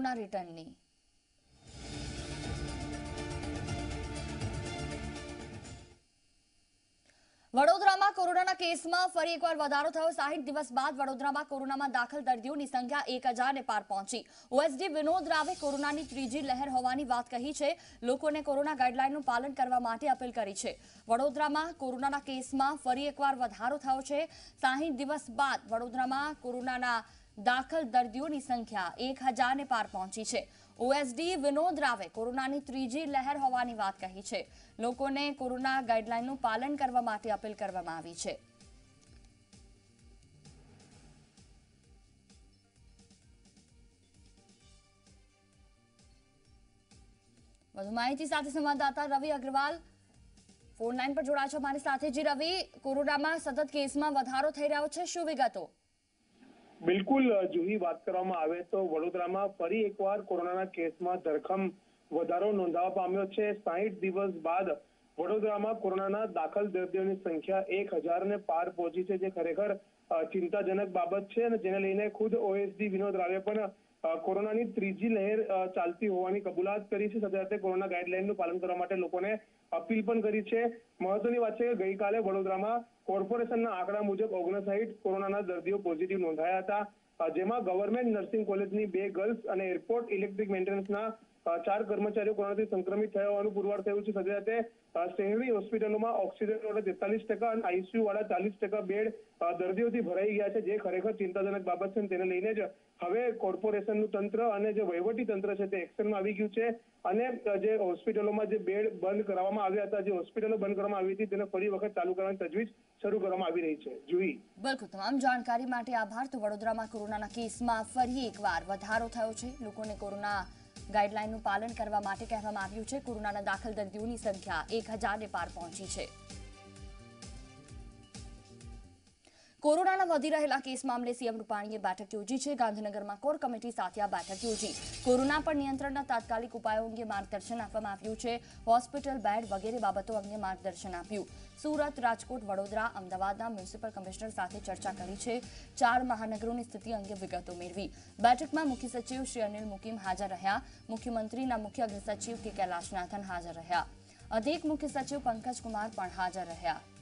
રિટર્નની વડોદરામાં કોરોનાના કેસમાં ફરી એકવાર વધારો થયો। 60 દિવસ બાદ વડોદરામાં કોરોનામાં દાખલ દર્દીઓની સંખ્યા 1000 ને પાર પહોંચી। ઓએસડી વિનોદ રાવે કોરોનાની ત્રીજી લહેર હોવાની વાત કહી છે। લોકોને કોરોના ગાઈડલાઈનનું પાલન કરવા માટે અપીલ કરી છે। વડોદરામાં કોરોનાના કેસમાં ફરી એકવાર વધારો થયો છે। 60 દિવસ બાદ વડોદરામાં કોરોનાના દાખલ દર્દીઓની સંખ્યા 1000 ને પાર પહોંચી છે। ઓએસડી વિનોદ રાવે કોરોનાની ત્રીજી લહેર હોવાની વાત કહી છે। લોકોને કોરોના ગાઈડલાઈનનું પાલન કરવા માટે અપીલ કરવામાં આવી છે। વધુ માહિતી સાથે સંવાદદાતા રવિ અગ્રવાલ ફોન લાઈન પર જોડાયા છે અમારી સાથે। જી રવિ, કોરોનામાં સતત કેસમાં વધારો થઈ રહ્યો છે, શું વિગતો? બિલકુલ જુહી, વાત કરવામાં આવે તો વડોદરામાં ફરી એકવાર કોરોનાના કેસમાં ધરખમ વધારો નોંધાવા પામ્યો છે। 60 દિવસ બાદ વડોદરામાં કોરોનાના દાખલ દર્દીઓની સંખ્યા 1000 ને પાર પહોંચી છે, જે ખરેખર ચિંતાજનક બાબત છે અને જેને લઈને ખુદ ઓએસડી વિનોદ રાવે પણ કોરોનાની ત્રીજી લહેર ચાલતી હોવાની કબૂલાત કરી છે। સાથે સાથે કોરોના ગાઈડલાઈનનું પાલન કરવા માટે લોકોને અપીલ પણ કરી છે। મહત્વની વાત છે કે ગઈકાલે વડોદરામાં કોર્પોરેશનના આંકડા મુજબ 59 કોરોનાના દર્દીઓ પોઝિટિવ નોંધાયા હતા, જેમાં ગવર્મેન્ટ નર્સિંગ કોલેજની 2 ગર્લ્સ અને એરપોર્ટ ઇલેક્ટ્રિક મેન્ટેનન્સના 4 કર્મચારીઓ કોરોનાથી સંક્રમિત થયા હોવાનું પુરવાર થયું છે। સાથે સાથે શહેરની હોસ્પિટલોમાં ઓક્સિજન વાળા 43% અને આઈસીયુ વાળા 40% બેડ દર્દીઓથી ભરાઈ ગયા છે, જે ખરેખર ચિંતાજનક બાબત છે। તેને લઈને જ હવે કોર્પોરેશનનું તંત્ર અને જે વહીવટી તંત્ર છે તે એક્શનમાં આવી ગયું છે અને જે હોસ્પિટલોમાં જે બેડ બંધ કરવામાં આવ્યા હતા, જે હોસ્પિટલો બંધ કરવામાં આવી હતી, તેને ફરી વખત ચાલુ કરવાની તજવીજ શરૂ કરવામાં આવી રહી છે। જુહી, બિલકુલ, તમામ જાણકારી માટે આભાર। તો વડોદરામાં કોરોનાના કેસમાં ફરી એકવાર વધારો થયો છે। લોકોને કોરોના ગાઈડલાઈનનું પાલન કરવા માટે કહેવામાં આવ્યું છે। કોરોનાના દાખલ દર્દીઓની સંખ્યા 1000 ને પાર પહોંચી છે। કોરોનાના વધી રહેલા કેસ મામલે સીએમ રૂપાણીએ બેઠક યોજી છે। ગાંધીનગરમાં કોર કમિટી સાથે આ બેઠક યોજી કોરોના પર નિયંત્રણના તાત્કાલિક ઉપાયો અંગે માર્ગદર્શન આપવામાં આવ્યું છે। હોસ્પિટલ, બેડ વગેરે બાબતો અંગે માર્ગદર્શન આપ્યું। સુરત, રાજકોટ, વડોદરા, અમદાવાદના મ્યુનિસિપલ કમિશનર સાથે ચર્ચા કરી છે। 4 મહાનગરોની સ્થિતિ અંગે વિગતો મેળવી। બેઠકમાં મુખ્ય સચિવ શ્રી અનિલ મુકીમ હાજર રહ્યા। મુખ્યમંત્રીના મુખ્ય અગ્ર સચિવ કે કૈલાશનાથન હાજર રહ્યા। અધિક મુખ્ય સચિવ પંકજ કુમાર પણ હાજર રહ્યા।